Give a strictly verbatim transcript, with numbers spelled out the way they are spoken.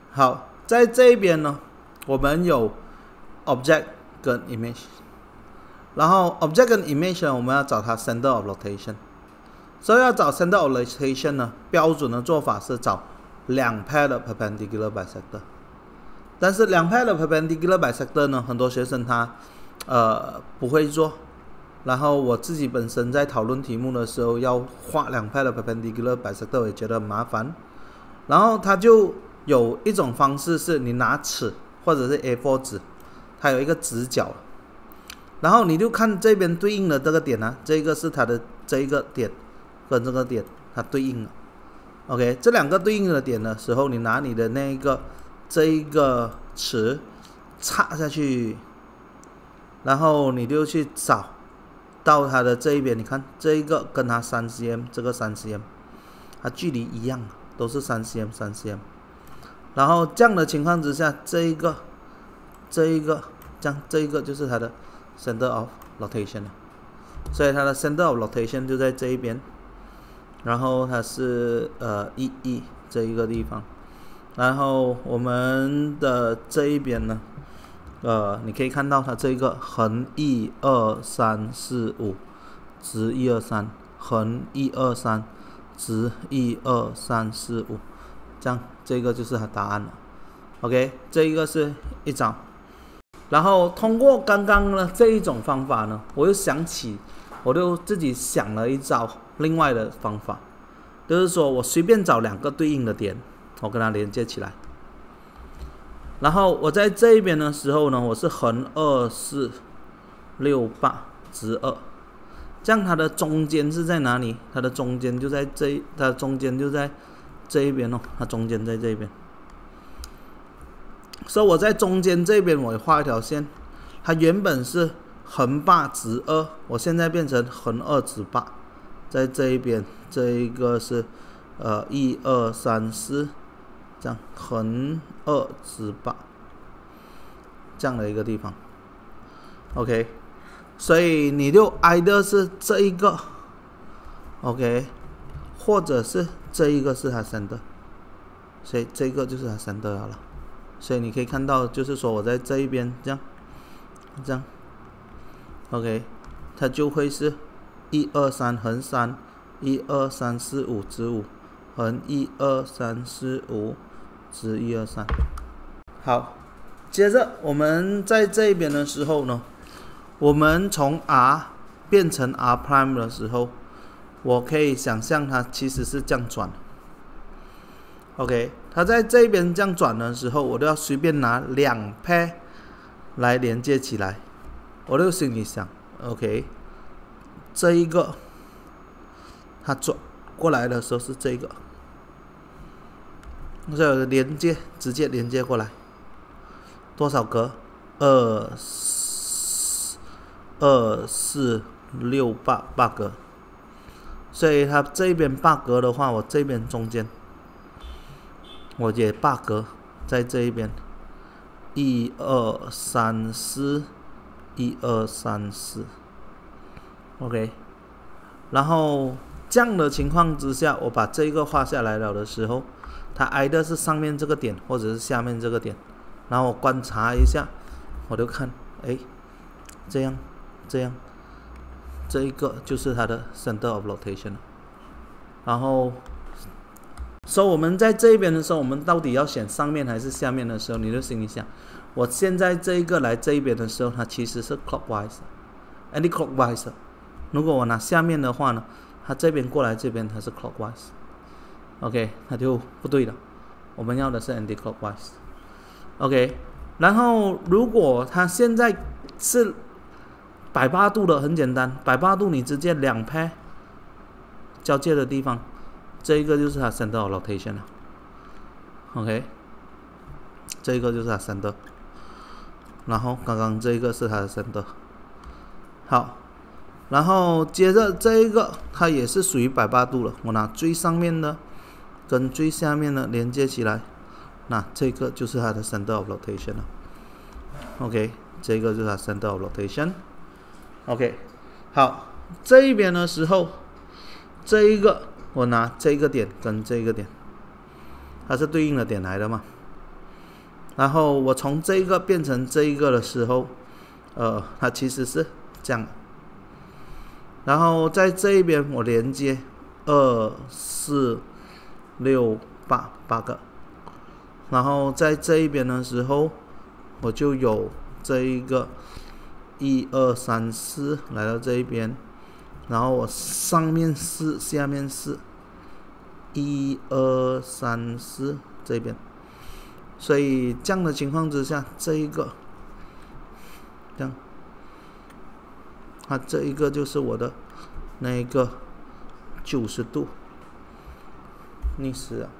好，在这一边呢，我们有 object 跟 image， 然后 object 跟 image 呢，我们要找它 center of rotation。所以要找 center of rotation 呢，标准的做法是找两 pair 的 perpendicular bisector。但是两 pair 的 perpendicular bisector 呢，很多学生他呃不会做。然后我自己本身在讨论题目的时候，要画两 pair 的 perpendicular bisector， 我也觉得很麻烦。然后它就有一种方式是你拿尺或者是 A 四 纸，它有一个直角，然后你就看这边对应的这个点啊，这个是它的这一个点跟这个点它对应了。OK， 这两个对应的点的时候，你拿你的那个这一个尺插下去，然后你就去找到它的这一边，你看这一个跟它 三 C M， 这个 三 C M， 它距离一样，都是 三 C M 三 C M。 然后这样的情况之下，这一个这一个这样这一个就是它的 center of rotation 了。所以它的 center of rotation 就在这一边，然后它是呃一一这一个地方，然后我们的这一边呢，呃，你可以看到它这个横一二三四五，直一二三，横一二三，直一二三四五，这样这个就是它答案了。OK， 这一个是一招。然后通过刚刚的这一种方法呢，我又想起，我就自己想了一招另外的方法，就是说我随便找两个对应的点，我跟它连接起来。然后我在这一边的时候呢，我是横二四六八直二，这样它的中间是在哪里？它的中间就在这，它的中间就在这一边哦，它中间在这边。所以我在中间这边我画一条线，它原本是横八直二，我现在变成横二直八，在这一边这一个是呃一二三四，这样横二直八，这样的一个地方。OK， 所以你就either是这一个 OK， 或者是这一个是它 center， 所以这个就是它 center 了。所以你可以看到，就是说我在这一边这样这样 OK， 它就会是一二三横三，一二三四五直五，横一二三四五直一二三。好，接着我们在这一边的时候呢，我们从 R 变成 R prime 的时候，我可以想象它其实是这样转。OK， 它在这边这样转的时候，我都要随便拿两 pair 来连接起来。我就心里想 ，OK， 这一个它转过来的时候是这个，这个连接直接连接过来，多少格？二二四六八八格，所以它这边八格的话，我这边中间。我也八格在这一边，一二三四，一二三四 ，OK。然后这样的情况之下，我把这个画下来了的时候，它挨的是上面这个点，或者是下面这个点。然后我观察一下，我就看，哎，这样，这样，这一个就是它的 center of rotation。然后。所以我们在这一边的时候，我们到底要选上面还是下面的时候，你就心里想，我现在这一个来这一边的时候，它其实是 clockwise，anti clockwise。如果我拿下面的话呢，它这边过来这边它是 clockwise，OK， 它就不对了。我们要的是 anti clockwise，OK。然后如果它现在是百八度的，很简单，百八度你直接两 pair 交界的地方。这一个就是它 center of rotation 了 ，OK， 这一个就是它 center， 然后刚刚这一个是它的 center， 好，然后接着这一个它也是属于百八度了，我拿最上面的跟最下面的连接起来，那这个就是它的 center of rotation 了 ，OK， 这个就是它 center of rotation，OK， 好，这一边的时候，这一个。我拿这个点跟这个点，它是对应的点来的嘛？ 然后我从这一个变成这一个的时候，呃，它其实是这样。然后在这一边我连接二四六八八个，然后在这一边的时候，我就有这一个一二三四来到这一边，然后我上面四，下面四，一二三四这边。所以这样的情况之下，这一个这样，它这一个就是我的那一个九十度逆时啊。